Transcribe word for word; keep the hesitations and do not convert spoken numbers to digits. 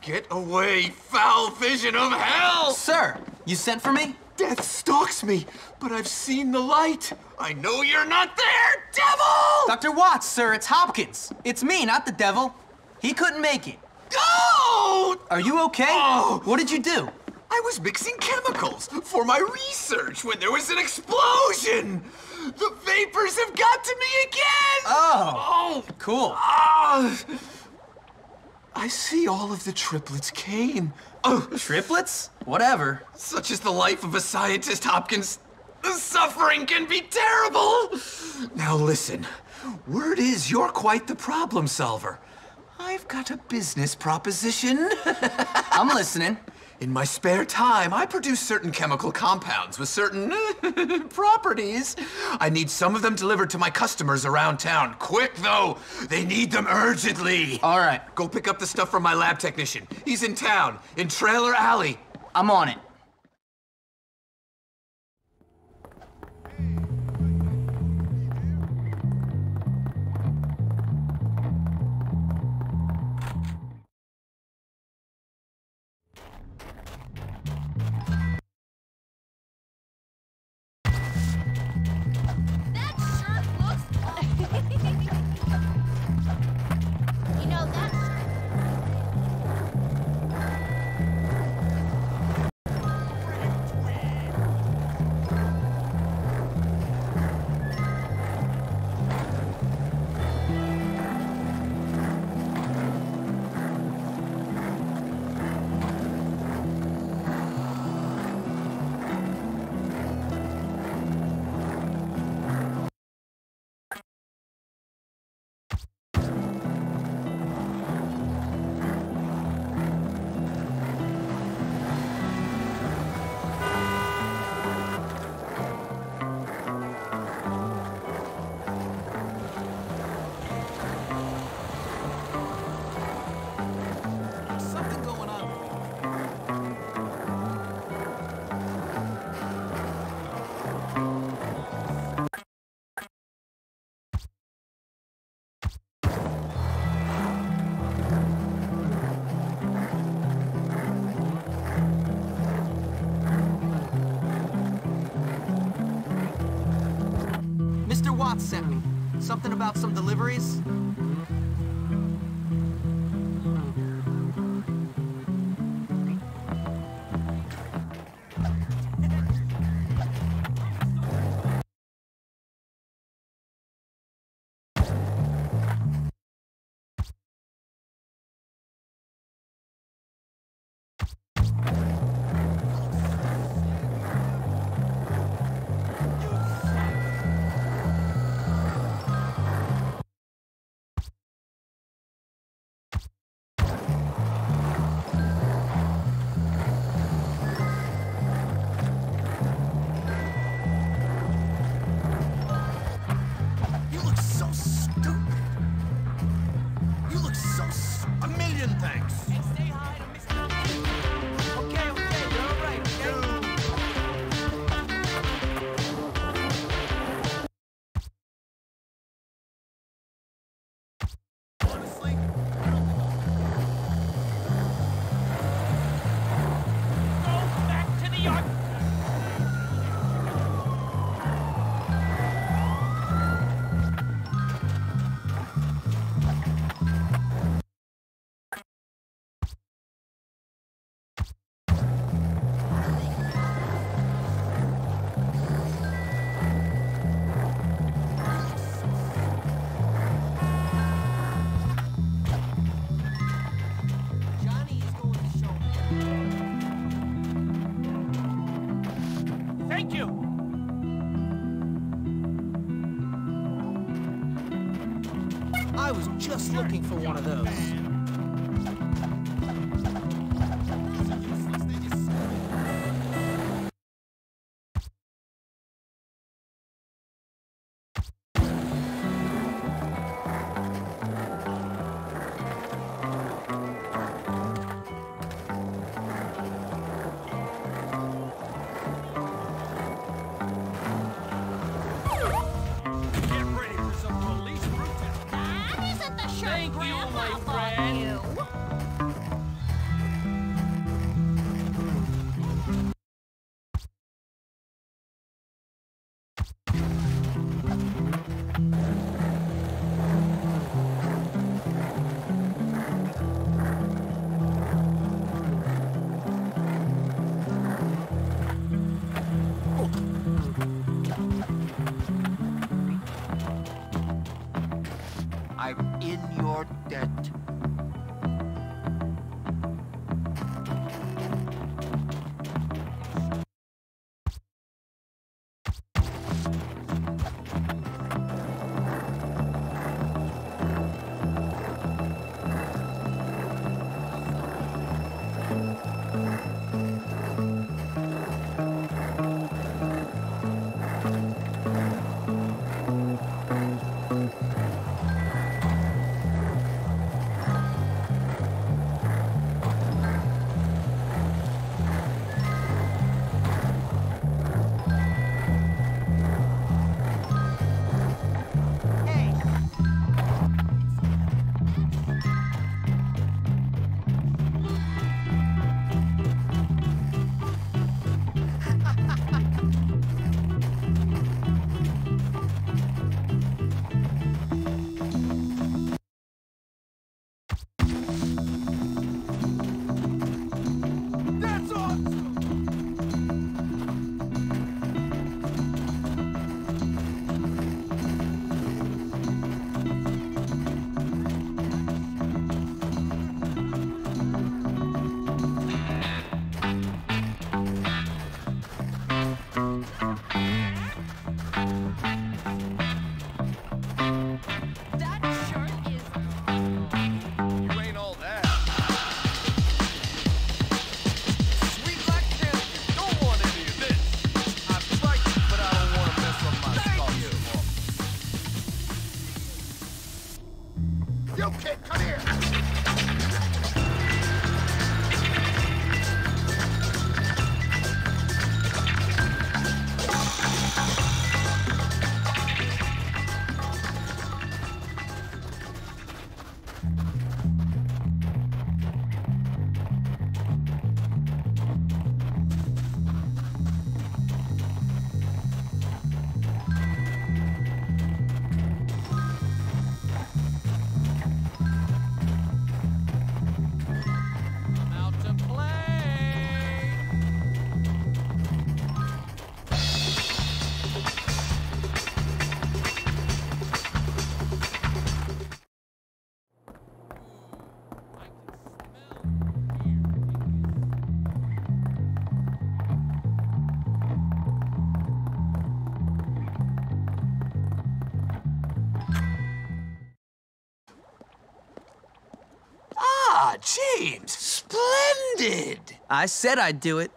Get away, foul vision of hell! Sir, you sent for me? Death stalks me, but I've seen the light. I know you're not there, devil! Doctor Watts, sir, it's Hopkins. It's me, not the devil. He couldn't make it. Go! Are you okay? Oh. What did you do? I was mixing chemicals for my research when there was an explosion. The vapors have got to me again! Oh, oh. Cool. Ah. I see all of the triplets came. Oh. Triplets? Whatever. Such is the life of a scientist, Hopkins. The suffering can be terrible. Now listen, word is you're quite the problem solver. I've got a business proposition. I'm listening. In my spare time, I produce certain chemical compounds with certain properties. I need some of them delivered to my customers around town. Quick, though. They need them urgently. All right. Go pick up the stuff from my lab technician. He's in town, in Trailer Alley. I'm on it. Mister Watts sent me. Something about some deliveries? I was just looking for one of those. I'm in your debt. Ah, James, splendid! I said I'd do it.